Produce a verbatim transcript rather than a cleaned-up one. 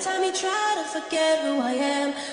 time you try to forget who I am,